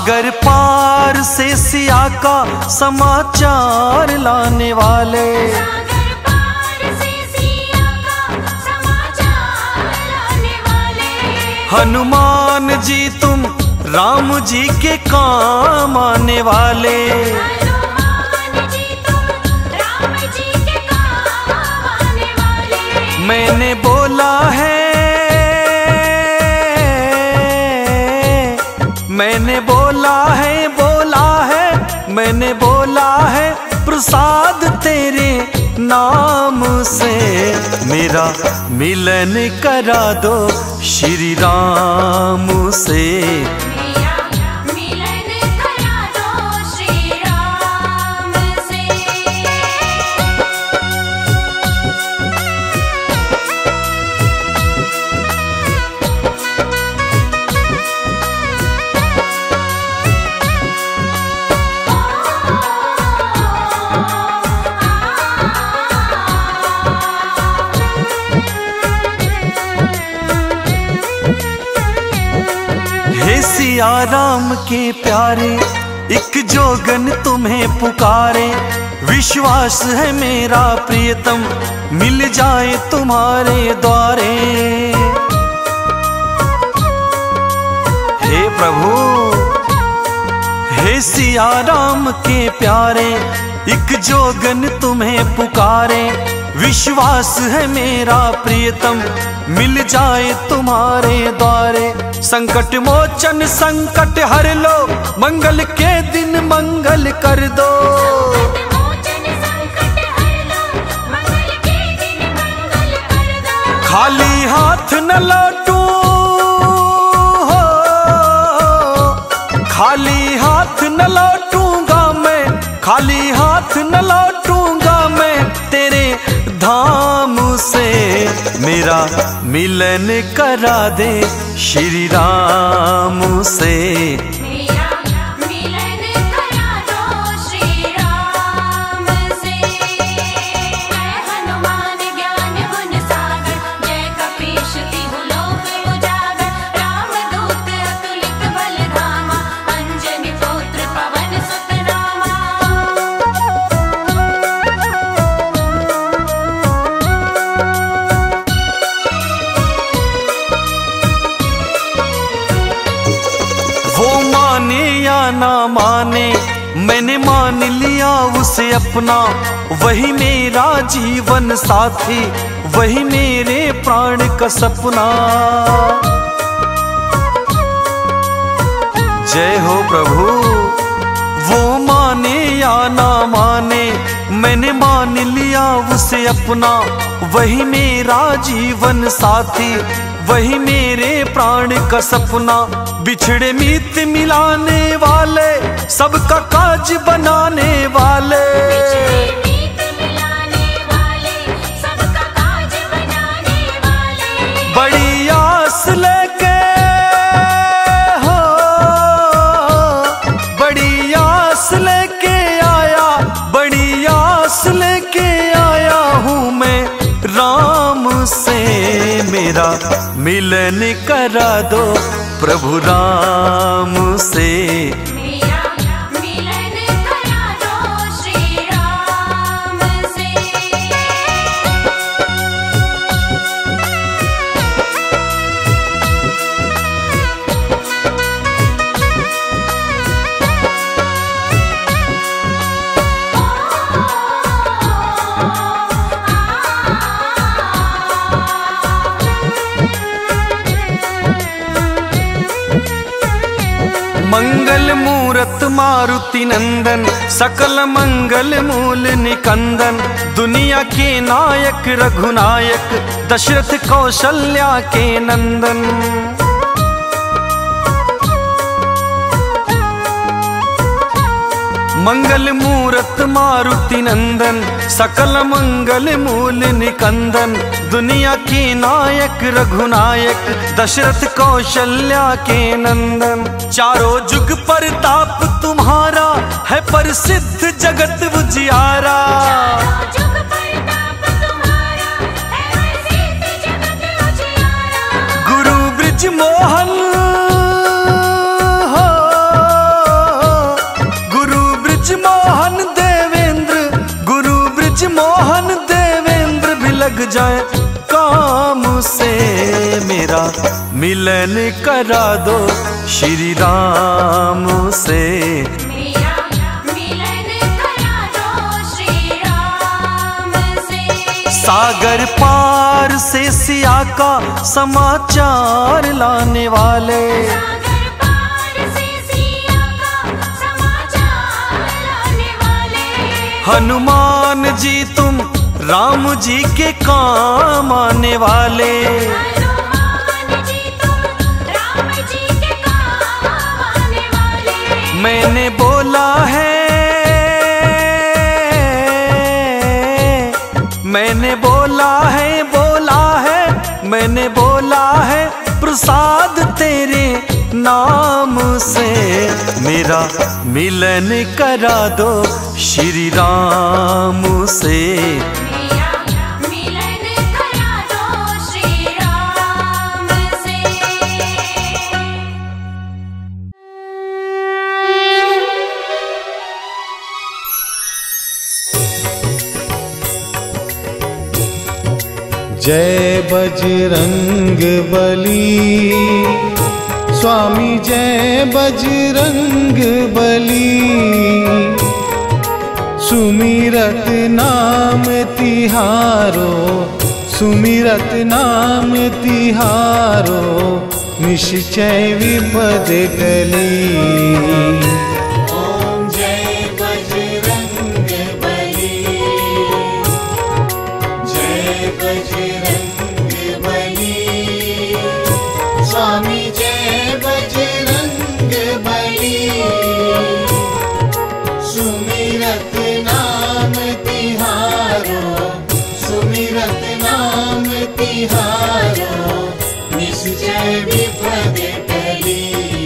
सागर पार से सिया का समाचार लाने वाले, सागर पार से सिया का समाचार लाने वाले। हनुमान जी तुम राम जी के काम आने वाले, हनुमान जी तुम राम जी के काम आने वाले। मैंने बोला है, मैंने बोला है, बोला है, मैंने बोला है प्रसाद तेरे नाम से, मेरा मिलन करा दो श्री राम से। मेरा मिलन करा दो श्री राम से। हे सिया राम के प्यारे, एक जोगन तुम्हें पुकारे, विश्वास है मेरा प्रियतम मिल जाए तुम्हारे द्वारे। हे प्रभु, हे सिया राम के प्यारे, एक जोगन तुम्हें पुकारे, विश्वास है मेरा प्रियतम मिल जाए तुम्हारे द्वारे। संकट मोचन संकट हर लो, मंगल के दिन मंगल कर दो। संकट मोचन संकट हर लो, मंगल के दिन मंगल कर दो। खाली हाथ न लौटूं हो, खाली हाथ न लौटूंगा मैं, खाली हाथ न लौटूंगा मैं तेरे धाम से, मेरा मिलन करा दे श्री राम से। मेरा मिलन करा दो श्री राम से। मैं हनुमान ज्ञान गुण सागर, जय कपीश तिहु लोक उजागर, रामदूत अतुलित बल धामा, अंजनी पुत्र पवन सुत नामा। वो माने या ना माने, मैंने मान लिया उसे अपना, वही मेरा जीवन साथी, वही मेरे प्राण का सपना। जय हो प्रभु। वो माने या ना माने, मैंने मान लिया उसे अपना, वही मेरा जीवन साथी, वही मेरे प्राण का सपना। बिछड़े मीत मिलाने वाले, सबका काज बनाने वाले, बिछड़े मीत मिलाने वाले, सबका काज बनाने वाले। बड़ी आस लेके हो, बड़ी आस लेके आया, बड़ी आस लेके आया हूँ मैं राम से, मेरा मिलन करा दो प्रभु राम से। मेरा मिलन करा दो श्री राम से। मंगल मूरत मारुति नंदन, सकल मंगल मूल निकंदन, दुनिया के नायक रघुनायक, दशरथ कौशल्या के नंदन। मंगल मूरत मारुति नंदन, सकल मंगल मूल निकंदन, दुनिया के नायक रघुनायक, दशरथ कौशल्या के नंदन। चारों जुग परताप तुम्हारा है प्रसिद्ध जगत उजियारा। चारों जुग परताप तुम्हारा है प्रसिद्ध जगत उजियारा। गुरु ब्रिज मोहन हो, मोहन देवेंद्र भी लग जाए काम से, मेरा मिलन करा दो श्री राम से। मेरा मिलन करा दो श्री राम से। सागर पार से सिया का समाचार लाने वाले, सागर पार से सिया का समाचार लाने वाले। हनुमान जी तुम राम जी के काम आने वाले। हनुमान जी तुम राम जी के काम आने वाले। मैंने बोला है, मैंने बोला है, बोला है, मैंने बोला है प्रसाद तेरे नाम से, मेरा मिलन करा दो श्री राम से। मेरा मिलन करा दो श्री राम से। जय बजरंग बली, स्वामी जय बजरंग बली। सुमिरत नाम तिहारो, सुमिरत नाम तिहारो, निश्चय विपद टली। ओम जय बजरंग बली, जय बजरंग बली, स्वामी जय बजरंग बली। सुमिरत नाम तिहारो, सुमिरत नाम तिहारो, निश्चय विपद टली।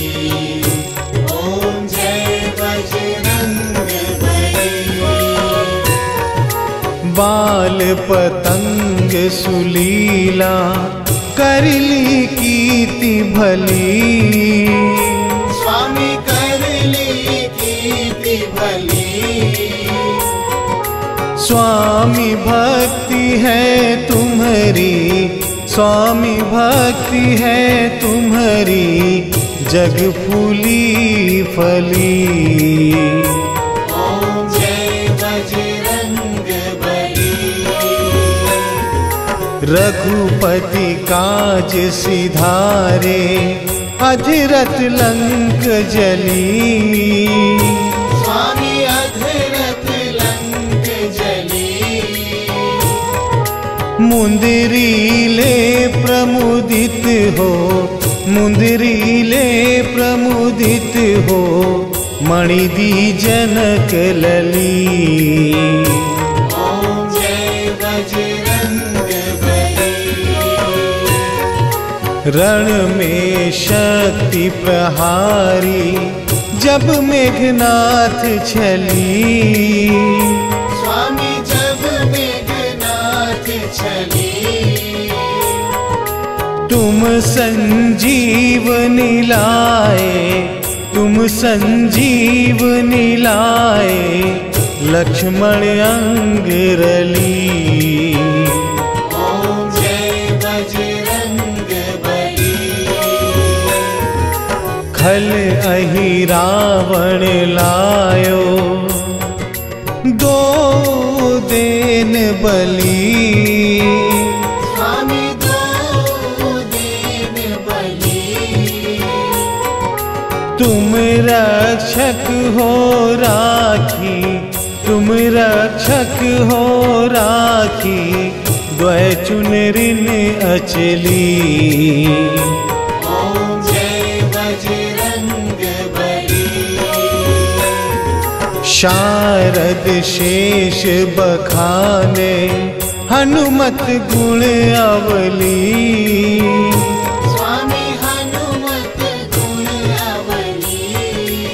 ओम जय बजरंग बली। बाल पतंग सुलीला, करली कीर्ति भली। स्वामी करली कीर्ति भली। स्वामी भक्ति है तुम्हारी, स्वामी भक्ति है तुम्हारी, जग फूली फली। ओम जय बजरंग बली। रघुपति काज सिधारे, अधरथ लंक जली। स्वामी अधरथ लंक जली। मुंदरी ले प्रमुदित हो, मुंदरी ले प्रमुदित हो, मणिदी जनक लली। ओम जय बजरंग बली। रण में शक्ति प्रहारी, जब मेघनाथ छली। स्वामी जब मेघनाथ छली। तुम संजीवनी लाए, तुम संजीवनी लाए, लक्ष्मण अंग रली। ओम जय बजरंग बली। खल अहि रावण लायो, दो देन बली। स्वामी दो देन बली। तुम रक्षक हो राखी, तुम रक्षक हो राखी, द्वय चुनरिन अचली। ओम जय बजरंग बली। शारद शेष बखाने, हनुमत गुण अवली। स्वामी हनुमत गुण अवली।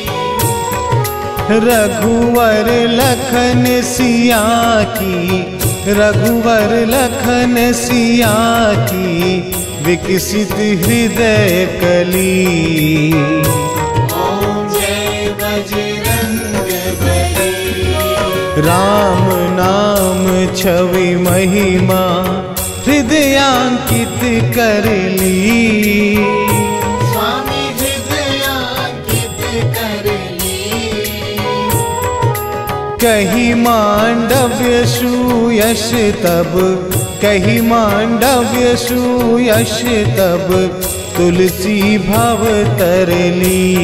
रघुवर लखन सिया की, रघुवर लखन सिया की, विकसित हृदय कली। ओम जय बजरंग बली। राम नाम छवि महिमा हृदयांकित कर ली। स्वामी हृदयांकित कर ली। कही मांडव्य सुयश तब, कही मांडव्य सुयश तब, तुलसी भव तरली।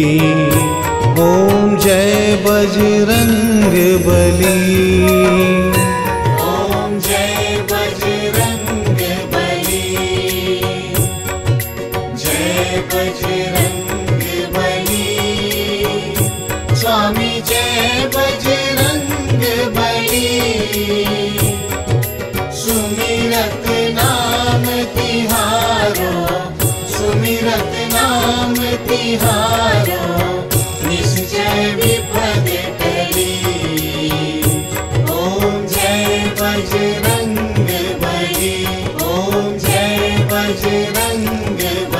ओम जय बजरंग बली। ओम जय बजरंग बली। जय बजरंग बली। स्वामी जय बजरंग बली। सुमिरत नाम तिहारो, सुमिरत नाम तिहारो, निश्चय विपद टली। ओम जय बजरंग बली। ओम जय बजरंग बली।